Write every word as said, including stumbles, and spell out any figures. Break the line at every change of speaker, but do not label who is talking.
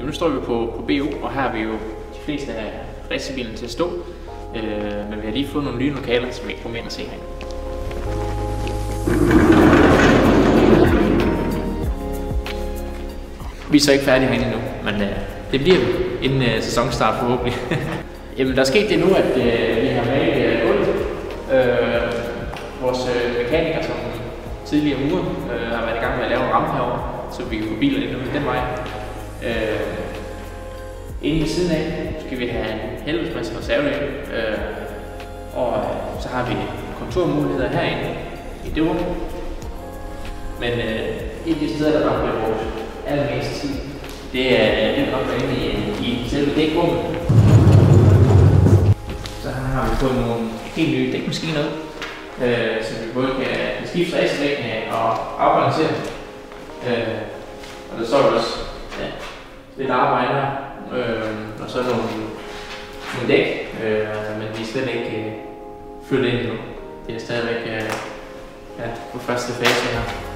Jo, nu står vi på, på B O, og her har vi jo de fleste af racerbilerne til at stå. Øh, men vi har lige fået nogle nye lokaler, som vi kan komme ind og se herinde. Vi er så ikke færdige herinde endnu, men øh, det bliver vi inden øh, sæsonstart forhåbentlig. Jamen, der er sket det nu, at øh, vi har malet øh, gulvet. Øh, vores øh, mekaniker, som tidligere uger øh, har været i gang med at lave en ramme herovre, så vi kan få bilerne ind den vej. Øh, inde ved siden af skal vi have en helvedes masse reservedele, øh, og øh, så har vi kontormuligheder herinde i det rum. Men øh, et af de steder, der nok bliver brugt allermest tid, det er, det er nok inde i, i selve dækrummet. Så her har vi fået nogle helt nye dækmaskiner, øh, så vi både kan skifte racervæggene og afbalancere. Øh, og der står også ja, lidt arbejde her, øh, og så nogle, nogle dæk, øh, men de er slet ikke øh, flyttet ind endnu. Det er stadigvæk øh, ja, på første fase her.